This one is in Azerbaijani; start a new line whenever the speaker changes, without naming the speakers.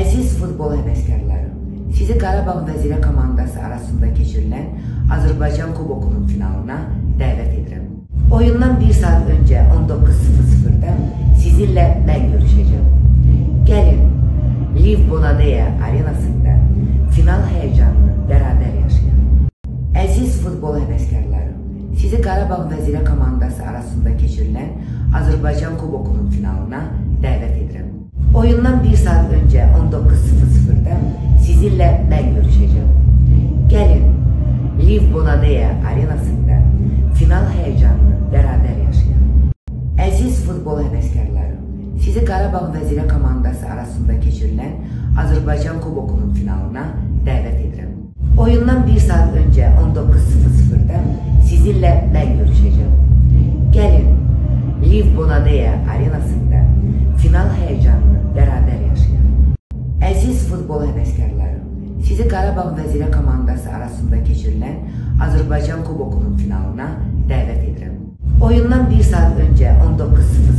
Əziz futbol həvəskarları, sizi Qarabağ Vəzirə komandası arasında keçirilən Azərbaycan Kubokunun finalına dəvət edirəm. Oyundan bir saat öncə 19:00-da sizinlə mən görüşəcəm. Gəlin, Liv Bonadea arenasında final həyəcanını bərabər yaşayalım. Əziz futbol həvəskarları, sizi Qarabağ Vəzirə komandası arasında keçirilən Azərbaycan Kubokunun finalına dəvət edirəm. Oyundan bir saat öncə 19:00-da sizinlə mən görüşəcəm. Gəlin, Liv Bonadea arenasında final həyəcanını bərabər yaşayalım. Əziz futbol həvəskarları, sizi Qarabağ Vəzirə komandası arasında keçirilən Azərbaycan Kubokunun finalına dəvət edirəm. Oyundan bir saat öncə 19:00-da sizinlə mən görüşəcəm. Gəlin, Liv Bonadea arenasında final həyəcanını bərabər yaşayalım. Əziz futbol həvəskarları, sizi Qarabağ Vəzirə komandası arasında keçirilən Azərbaycan Kubokunun finalına dəvət edirəm. Oyundan bir saat öncə 19:00